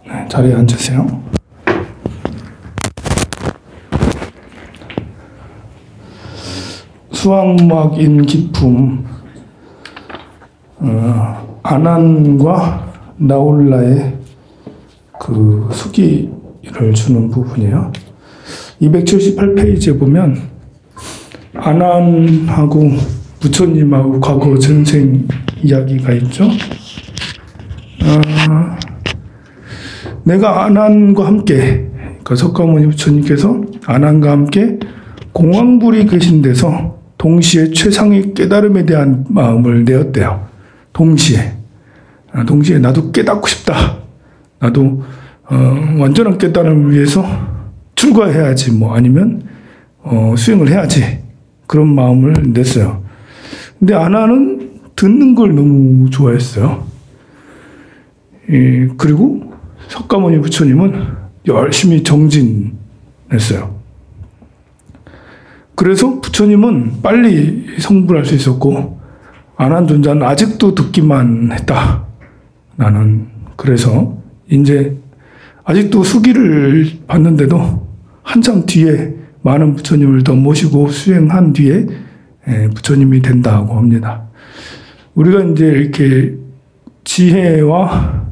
네, 자리에 앉으세요. 수학마인 기품, 아난과 나홀라의 그 수기를 주는 부분이에요. 278페이지에 보면 아난하고 부처님하고 과거 전생 이야기가 있죠. 내가 아난과 함께, 그러니까 석가모니 부처님께서 아난과 함께 공황불이 계신 데서 동시에 최상의 깨달음에 대한 마음을 내었대요. 동시에 나도 깨닫고 싶다. 나도 완전한 깨달음을 위해서 출가해야지, 아니면 수행을 해야지. 그런 마음을 냈어요. 근데 아나는 듣는 걸 너무 좋아했어요. 그리고 석가모니 부처님은 열심히 정진했어요. 그래서 부처님은 빨리 성불할 수 있었고 아난존자는 아직도 듣기만 했다. 나는 그래서 이제 아직도 수기를 받는데도 한참 뒤에 많은 부처님을 더 모시고 수행한 뒤에 부처님이 된다고 합니다. 우리가 이제 이렇게 지혜와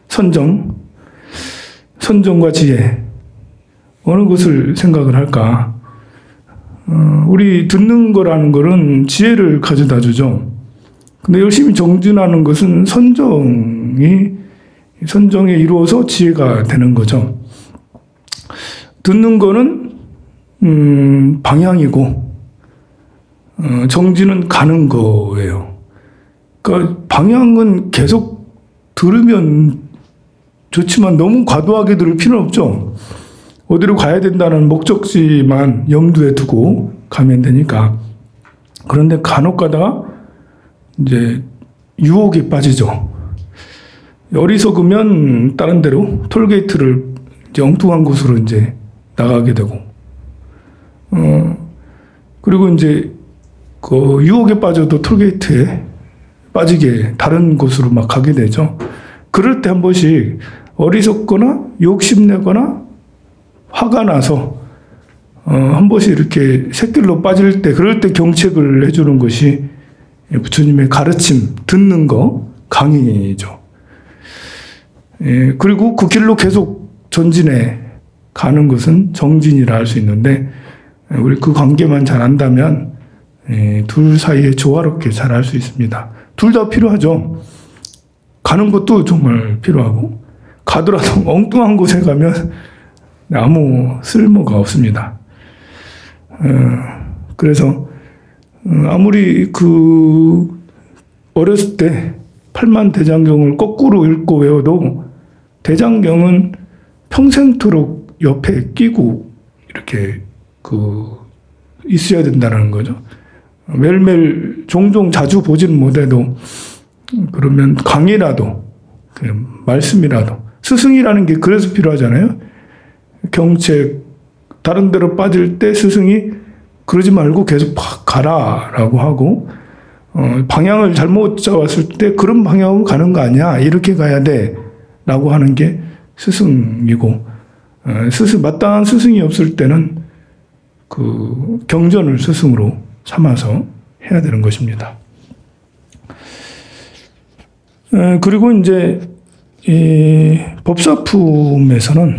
선정과 지혜, 어느 것을 생각을 할까? 우리 듣는 거라는 거는 지혜를 가져다 주죠. 근데 열심히 정진하는 것은 선정에 이루어서 지혜가 되는 거죠. 듣는 거는 방향이고 정진은 가는 거예요. 그러니까 방향은 계속 들으면 좋지만 너무 과도하게 들을 필요는 없죠. 어디로 가야 된다는 목적지만 염두에 두고 가면 되니까. 그런데 간혹 가다가 이제 유혹에 빠지죠. 어리석으면 다른 데로 톨게이트를 이제 엉뚱한 곳으로 이제 나가게 되고, 그리고 이제 그 유혹에 빠져도 톨게이트에 빠지게 다른 곳으로 막 가게 되죠. 그럴 때 한 번씩 어리석거나 욕심내거나 화가 나서 한 번씩 이렇게 샛길로 빠질 때, 그럴 때 경책을 해주는 것이 부처님의 가르침, 듣는 거, 강의죠. 그리고 그 길로 계속 전진해 가는 것은 정진이라 할 수 있는데, 우리 그 관계만 잘 안다면 둘 사이에 조화롭게 잘 할 수 있습니다. 둘 다 필요하죠. 가는 것도 정말 필요하고, 가더라도 엉뚱한 곳에 가면 아무 쓸모가 없습니다. 그래서 아무리 어렸을 때 팔만대장경을 거꾸로 읽고 외워도 대장경은 평생토록 옆에 끼고 이렇게 있어야 된다는 거죠. 매일매일 종종 자주 보지는 못해도 그러면 강의라도 말씀이라도, 스승이라는 게 그래서 필요하잖아요. 경책, 다른 데로 빠질 때 스승이 그러지 말고 계속 가라라고 하고, 방향을 잘못 잡았을 때 그런 방향으로 가는 거 아니야, 이렇게 가야 돼 라고 하는 게 스승이고, 마땅한 스승이 없을 때는 그 경전을 스승으로 삼아서 해야 되는 것입니다. 그리고 이제 이 법사품에서는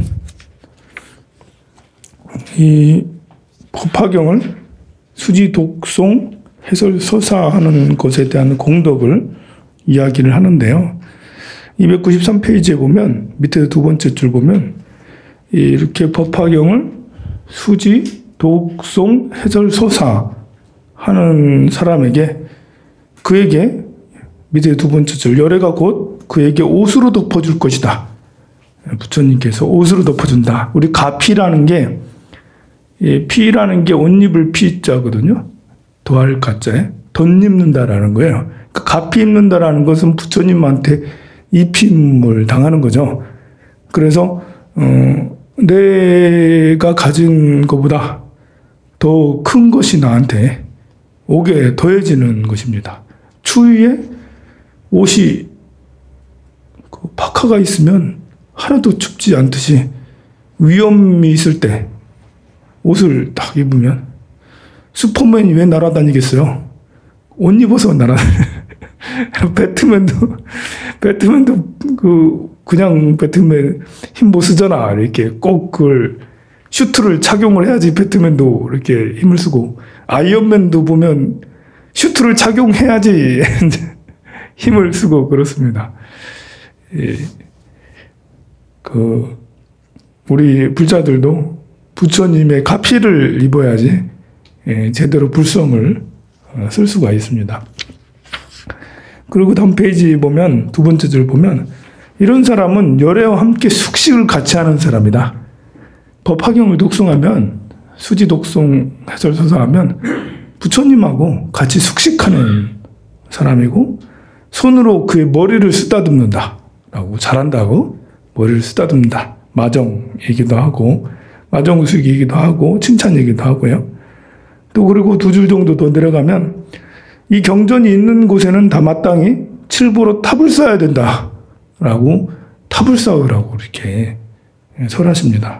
이 법화경을 수지, 독송, 해설, 서사하는 것에 대한 공덕을 이야기를 하는데요. 293페이지에 보면 밑에 두 번째 줄 보면 이렇게 법화경을 수지, 독송, 해설, 서사하는 사람에게, 그에게 밑에 두 번째 줄, 열애가 곧 그에게 옷으로 덮어줄 것이다. 부처님께서 옷으로 덮어준다. 우리 가피라는 게, 피라는 게 옷 입을 피자거든요. 도할 가자에 덧입는다라는 거예요. 가피 입는다라는 것은 부처님한테 입힘을 당하는 거죠. 그래서 내가 가진 것보다 더 큰 것이 나한테 옥에 더해지는 것입니다. 추위에 옷이 파카가 있으면 하나도 춥지 않듯이 위험이 있을 때 옷을 딱 입으면 슈퍼맨이 왜 날아다니겠어요? 옷 입어서 배트맨도 그냥 배트맨 힘 못 쓰잖아. 이렇게 꼭 그걸 슈트를 착용을 해야지 배트맨도 이렇게 힘을 쓰고, 아이언맨도 보면 슈트를 착용해야지 힘을 쓰고 그렇습니다. 예. 우리 불자들도 부처님의 가피를 입어야지 제대로 불성을 쓸 수가 있습니다. 그리고 다음 페이지 보면, 두 번째 줄 보면, 이런 사람은 열애와 함께 숙식을 같이 하는 사람이다. 법화경을 독송하면, 수지 독송 해설서사하면 부처님하고 같이 숙식하는 사람이고, 손으로 그의 머리를 쓰다듬는다 라고, 잘한다고 머리를 쓰다듬는다, 마정이기도 하고 마정수기이기도 하고 칭찬이기도 하고요. 또 그리고 두 줄 정도 더 내려가면, 이 경전이 있는 곳에는 다 마땅히 칠보로 탑을 쌓아야 된다 라고, 탑을 쌓으라고 이렇게 설하십니다.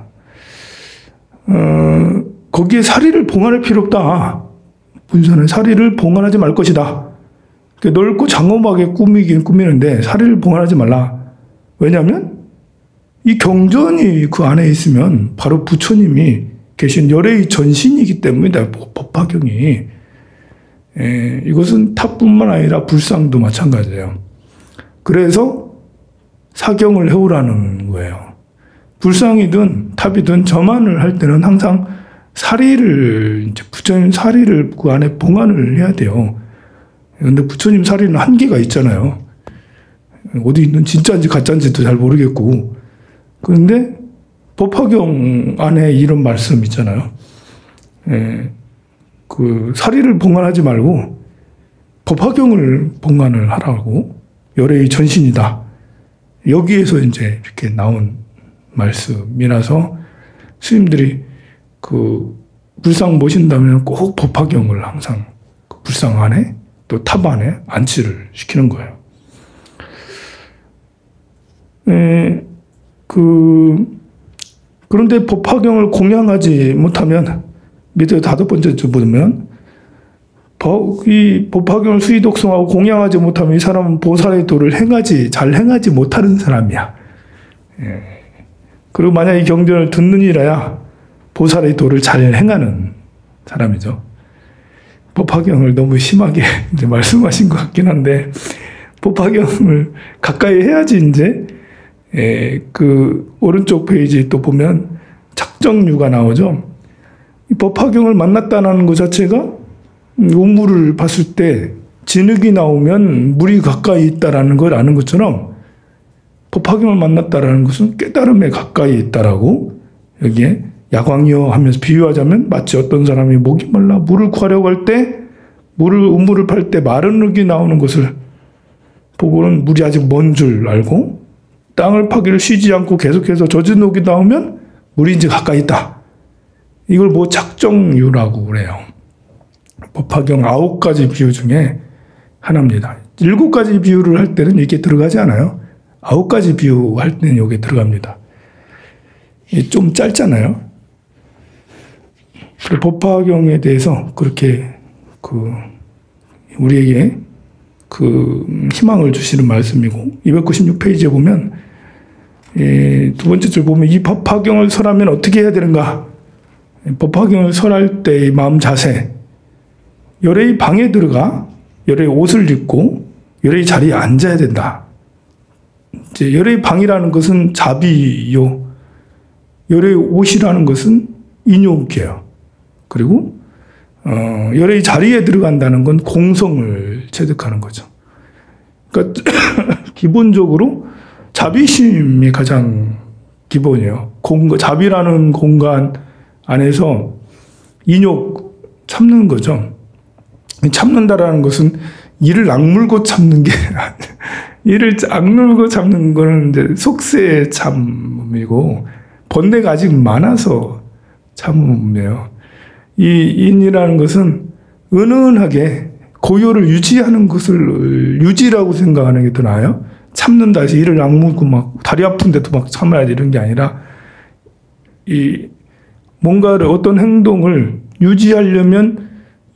거기에 사리를 봉안할 필요 없다. 문서는 사리를 봉안하지 말 것이다. 넓고 장엄하게 꾸미긴 꾸미는데 사리를 봉안하지 말라. 왜냐하면 이 경전이 그 안에 있으면 바로 부처님이 계신 열애의 전신이기 때문이다. 법화경이. 이것은 탑뿐만 아니라 불상도 마찬가지예요. 그래서 사경을 해오라는 거예요. 불상이든 탑이든 점안을 할 때는 항상 사리를, 이제 부처님 사리를 그 안에 봉안을 해야 돼요. 근데 부처님 사리는 한계가 있잖아요. 어디 있는 진짜인지 가짜인지도 잘 모르겠고. 그런데 법화경 안에 이런 말씀 있잖아요. 그 사리를 봉안하지 말고 법화경을 봉안을 하라고, 열애의 전신이다. 여기에서 이제 이렇게 나온 말씀이라서 스님들이 그 불상 모신다면 꼭 법화경을 항상 그 불상 안에 또 탑 안에 안치를 시키는 거예요. 그런데 법화경을 공양하지 못하면, 밑에 5번째 줄 보면, 이 법화경을 수의 독송하고 공양하지 못하면 이 사람은 보살의 도를 잘 행하지 못하는 사람이야. 그리고 만약 이 경전을 듣느니라야 보살의 도를 잘 행하는 사람이죠. 법화경을 너무 심하게 이제 말씀하신 것 같긴 한데, 법화경을 가까이 해야지 이제, 그 오른쪽 페이지 또 보면 착정류가 나오죠. 이 법화경을 만났다는 것 자체가 우물을 봤을 때 진흙이 나오면 물이 가까이 있다라는 걸 아는 것처럼, 법화경을 만났다라는 것은 깨달음에 가까이 있다라고, 여기에 야광이여 하면서 비유하자면, 마치 어떤 사람이 목이 말라 물을 구하려고 할 때, 우물을 팔 때 마른 흙이 나오는 것을 보고는 물이 아직 먼 줄 알고, 땅을 파기를 쉬지 않고 계속해서 젖은 흙이 나오면 물이 이제 가까이 있다. 이걸 착정유라고 그래요. 법화경 9가지 비유 중에 하나입니다. 7가지 비유를 할 때는 이게 들어가지 않아요. 9가지 비유 할 때는 여기 들어갑니다. 이게 좀 짧잖아요. 법화경에 대해서 그렇게 우리에게 희망을 주시는 말씀이고, 296페이지에 보면, 두 번째 줄 보면, 이 법화경을 설하면 어떻게 해야 되는가? 법화경을 설할 때의 마음 자세. 열애의 방에 들어가 열애의 옷을 입고 열애의 자리에 앉아야 된다. 이제 열애의 방이라는 것은 자비요, 열애의 옷이라는 것은 인욕이에요. 그리고 열애의 자리에 들어간다는 건 공성을 체득하는 거죠. 그러니까 기본적으로 자비심이 가장 기본이에요. 자비라는 공간 안에서 인욕 참는 거죠. 참는다라는 것은 이를 악물고 참는 게 이를 악물고 참는 거는 이제 속세의 참음이고, 번뇌가 아직 많아서 참음이에요. 이 인이라는 것은 은은하게 고요를 유지하는 것을 유지라고 생각하는 게 더 나아요. 참는다 해서 이를 악물고 막 다리 아픈데도 막 참아야지 이런 게 아니라 이 뭔가를 어떤 행동을 유지하려면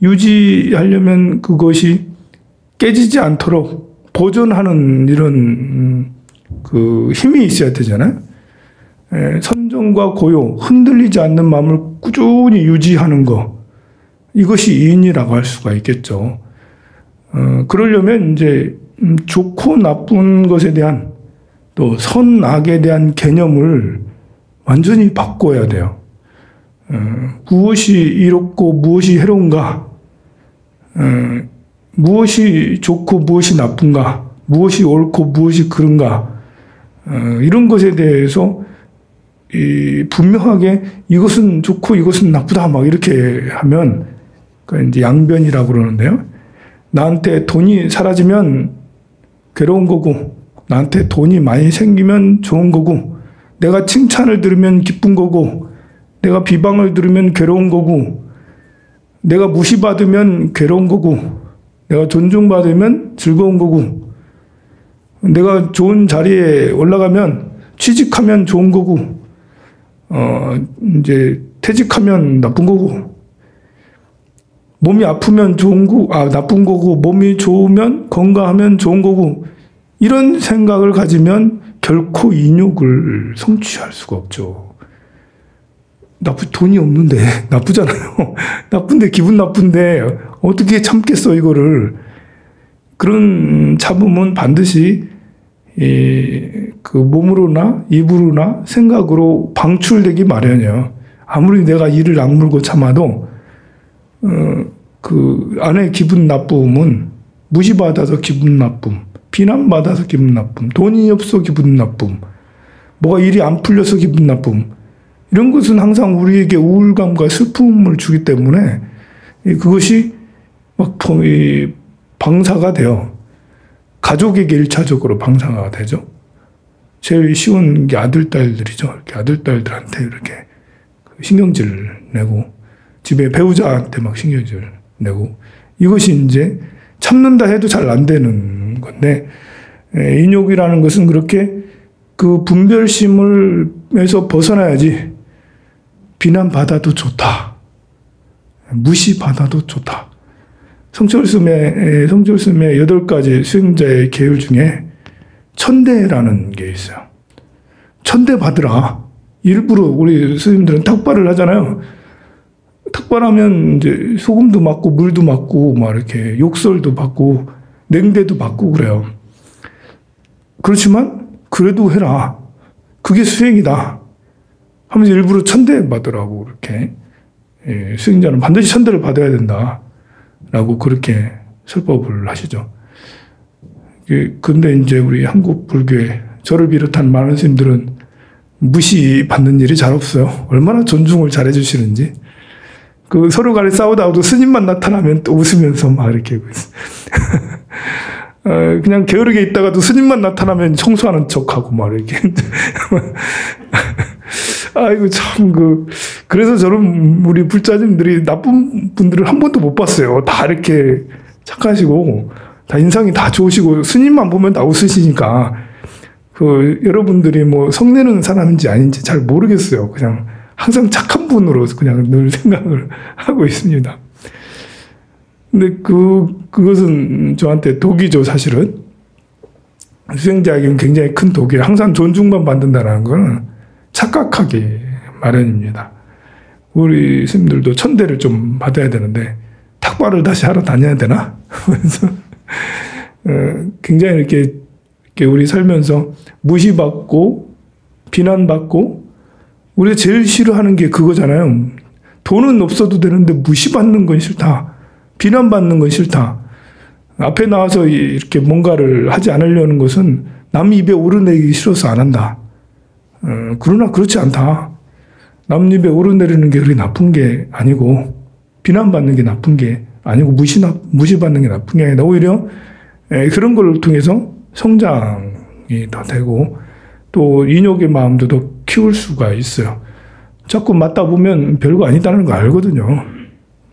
그것이 깨지지 않도록 보존하는 이런 그 힘이 있어야 되잖아요. 선정과 고요, 흔들리지 않는 마음을 꾸준히 유지하는 거, 이것이 이인이라고 할 수가 있겠죠. 그러려면 이제 좋고 나쁜 것에 대한 또 선악에 대한 개념을 완전히 바꿔야 돼요. 무엇이 이롭고 무엇이 해로운가, 무엇이 좋고 무엇이 나쁜가, 무엇이 옳고 무엇이 그른가, 이런 것에 대해서 분명하게 이것은 좋고 이것은 나쁘다 막 이렇게 하면 그 이제 양변이라고 그러는데요. 나한테 돈이 사라지면 괴로운 거고, 나한테 돈이 많이 생기면 좋은 거고, 내가 칭찬을 들으면 기쁜 거고, 내가 비방을 들으면 괴로운 거고, 내가 무시받으면 괴로운 거고, 내가 존중받으면 즐거운 거고, 내가 좋은 자리에 올라가면 취직하면 좋은 거고, 이제 퇴직하면 나쁜 거고, 몸이 아프면 나쁜 거고, 몸이 좋으면 건강하면 좋은 거고, 이런 생각을 가지면 결코 인욕을 성취할 수가 없죠. 돈이 없는데 나쁘잖아요. 나쁜데, 기분 나쁜데 어떻게 참겠어 이거를. 그런 참음은 반드시 그 몸으로나 입으로나 생각으로 방출되기 마련이에요. 아무리 내가 이를 악물고 참아도 그 안에 기분 나쁨은 무시받아서 기분 나쁨, 비난받아서 기분 나쁨, 돈이 없어 기분 나쁨, 뭐가 일이 안 풀려서 기분 나쁨, 이런 것은 항상 우리에게 우울감과 슬픔을 주기 때문에 그것이 막 방사가 돼요. 가족에게 1차적으로 방사가 되죠. 제일 쉬운 게 아들딸들이죠. 이렇게 아들딸들한테 이렇게 신경질 내고, 집에 배우자한테 막 신경질 내고, 이것이 이제 참는다 해도 잘 안 되는 건데, 인욕이라는 것은 그렇게 그 분별심에서 벗어나야지. 비난받아도 좋다, 무시받아도 좋다. 성철스님의 8가지 수행자의 계율 중에 천대라는 게 있어요. 천대 받으라. 일부러 우리 스님들은 탁발을 하잖아요. 탁발하면 이제 소금도 맞고 물도 맞고 막 이렇게 욕설도 받고 냉대도 받고 그래요. 그렇지만 그래도 해라. 그게 수행이다 하면서 일부러 천대 받으라고 이렇게, 수행자는 반드시 천대를 받아야 된다 라고 그렇게 설법을 하시죠. 근데 이제 우리 한국 불교에 저를 비롯한 많은 스님들은 무시받는 일이 잘 없어요. 얼마나 존중을 잘해 주시는지. 그 서로 간에 싸우다가도 스님만 나타나면 또 웃으면서 막 이렇게 그냥 게으르게 있다가도 스님만 나타나면 청소하는 척하고 막 이렇게. 아이고 참 그래서 저는 우리 불자님들이 나쁜 분들을 한 번도 못 봤어요. 다 이렇게 착하시고 다 인상이 다 좋으시고 스님만 보면 다 웃으시니까 여러분들이 뭐 성내는 사람인지 아닌지 잘 모르겠어요. 그냥 항상 착한 분으로 그냥 늘 생각을 하고 있습니다. 근데 그것은 저한테 독이죠, 사실은. 수행자에게는 굉장히 큰 독이에요. 항상 존중만 받는다는 것은 착각하기 마련입니다. 우리 스님들도 천대를 좀 받아야 되는데 탁발을 다시 하러 다녀야 되나? 그래서 굉장히 이렇게 우리 살면서 무시받고 비난받고, 우리가 제일 싫어하는 게 그거잖아요. 돈은 없어도 되는데 무시받는 건 싫다. 비난받는 건 싫다. 앞에 나와서 이렇게 뭔가를 하지 않으려는 것은 남 입에 오르내리기 싫어서 안 한다. 그러나 그렇지 않다. 남 입에 오르내리는 게 그렇게 나쁜 게 아니고, 비난받는 게 나쁜 게 아니고, 무시받는 게 나쁜 게 아니다. 오히려 그런 걸 통해서 성장이 더 되고, 또 인욕의 마음도 더 키울 수가 있어요. 자꾸 맞다 보면 별거 아니다는 거 알거든요.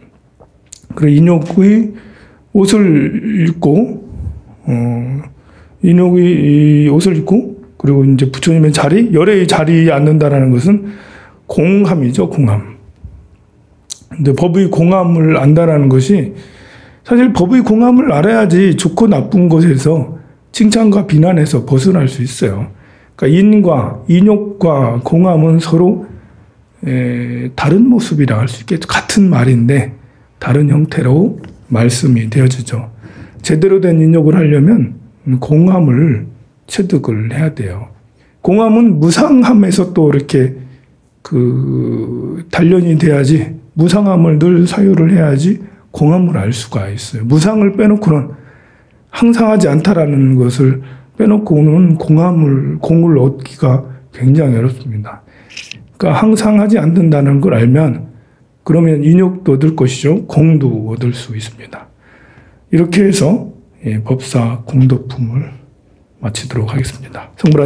그래, 인욕의 옷을 입고 인욕이 이 옷을 입고 그리고 이제 부처님의 자리, 열의 자리에 앉는다라는 것은 공함이죠, 공함. 근데 법의 공함을 안다라는 것이 사실 법의 공함을 알아야지 좋고 나쁜 것에서 칭찬과 비난에서 벗어날 수 있어요. 그러니까 인과 인욕과 공함은 서로 다른 모습이라 할 수 있겠죠. 같은 말인데 다른 형태로 말씀이 되어지죠. 제대로 된 인욕을 하려면 공함을 체득을 해야 돼요. 공함은 무상함에서 또 이렇게 단련이 돼야지, 무상함을 늘 사유를 해야지 공함을 알 수가 있어요. 무상을 빼놓고는, 항상하지 않다라는 것을 빼놓고는 공을 얻기가 굉장히 어렵습니다. 그러니까 항상하지 않는다는 걸 알면 그러면 인욕도 얻을 것이죠. 공도 얻을 수 있습니다. 이렇게 해서 법사 공덕품을 마치도록 하겠습니다. 성불